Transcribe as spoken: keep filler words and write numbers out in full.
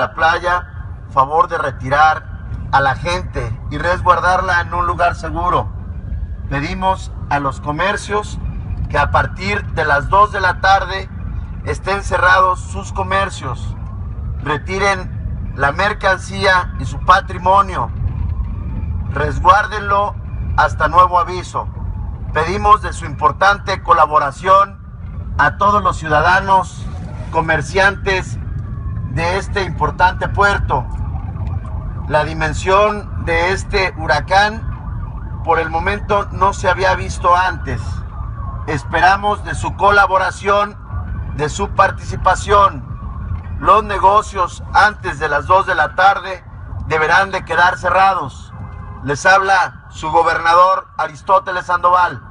la playa, favor de retirar a la gente y resguardarla en un lugar seguro. Pedimos a los comercios que a partir de las dos de la tarde estén cerrados sus comercios, retiren la mercancía y su patrimonio, resguárdenlo hasta nuevo aviso. Pedimos de su importante colaboración a todos los ciudadanos, comerciantes de este importante puerto. La dimensión de este huracán por el momento no se había visto antes. Esperamos de su colaboración, de su participación. Los negocios antes de las dos de la tarde deberán de quedar cerrados. Les habla su gobernador Aristóteles Sandoval.